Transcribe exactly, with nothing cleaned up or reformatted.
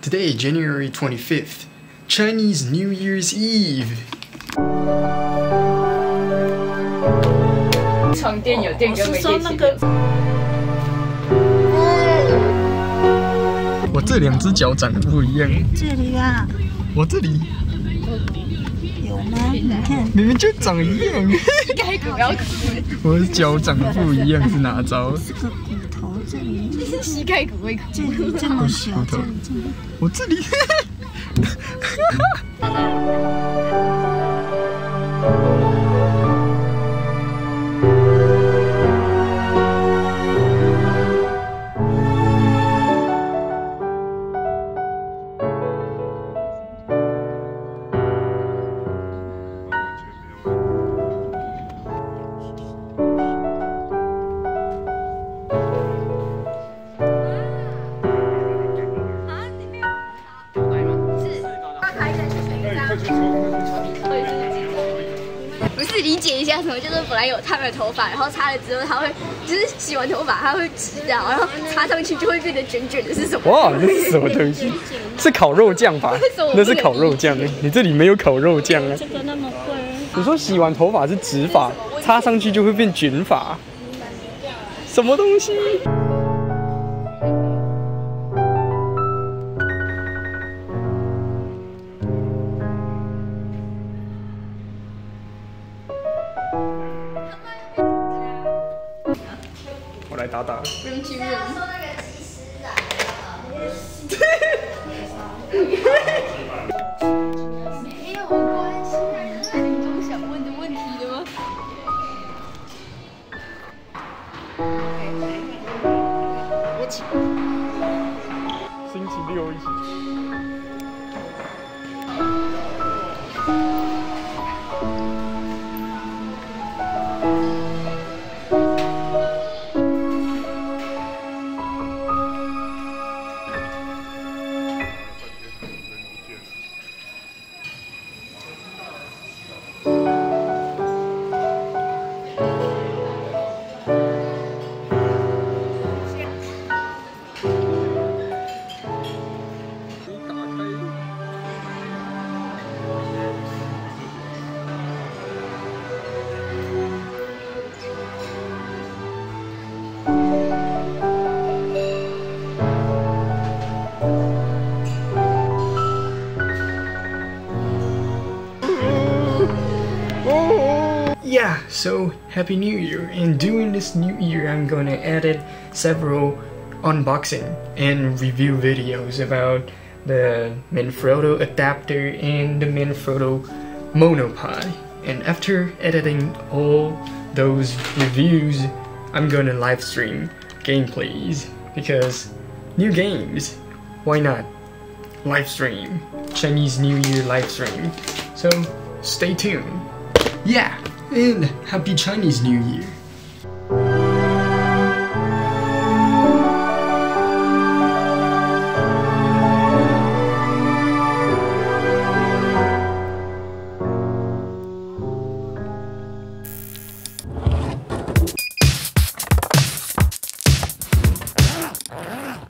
Today, January twenty-fifth, Chinese New Year's Eve. 床垫有电跟没电器。 我这两只脚长得不一样。 这里啊， 我这里有吗？你看， 明明就长一样。 该不要哭。 我的脚长得不一样是哪招？ 这个骨头这里， 膝盖骨会哭。 这里这么小，这里这里， 我这里。 不是理解一下什么，就是本来有烫的头发，然后擦了之后，它会就是洗完头发它会直掉，然后擦上去就会变得卷卷的，是什么？ 哇，这是什么东西？是烤肉酱吧？那是烤肉酱，你这里没有烤肉酱啊？ 这个那么贵。 你说洗完头发是直发，擦上去就会变卷发，什么东西？我来打打。 人情人。没有关系啊，这是你总想问的问题的吗？ 我起。星期六一起。Yeah, so Happy New Year, and during this new year I'm gonna edit several unboxing and review videos about the Manfrotto adapter and the Manfrotto monopod. And after editing all those reviews, I'm gonna live stream gameplays because new games, why not? Live stream, Chinese New Year live stream. So stay tuned. Yeah, and happy Chinese New Year.